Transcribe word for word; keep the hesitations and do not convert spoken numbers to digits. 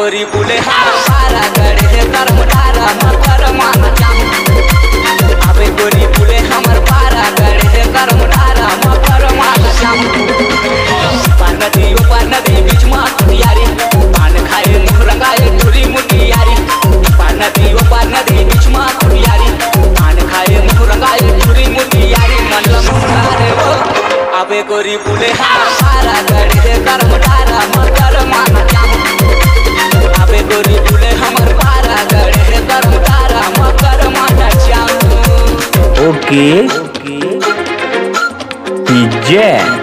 गोरी बुले हाँ सारा गड़े है कर्म डारा मकर माना चाहूं। अबे गोरी बुले हमर पारा गड़े है कर्म डारा मकर माना चाहूं। पार नदी ओ पार नदी बीच में यारी पान खाए मुँह रंगाए चूरी मुठी यारी। पार नदी ओ पार नदी बीच में यारी पान खाए मुँह रंगाए चूरी मुठी यारी। मन लगे वो अबे गोरी बुले हाँ सारा गड़े है कर्म डारा मकर माना चाहूं। अबे गोरी बुले हमर पारा गड़े है कर्म डारा मकर माना चाहूं। ओके पिज्जा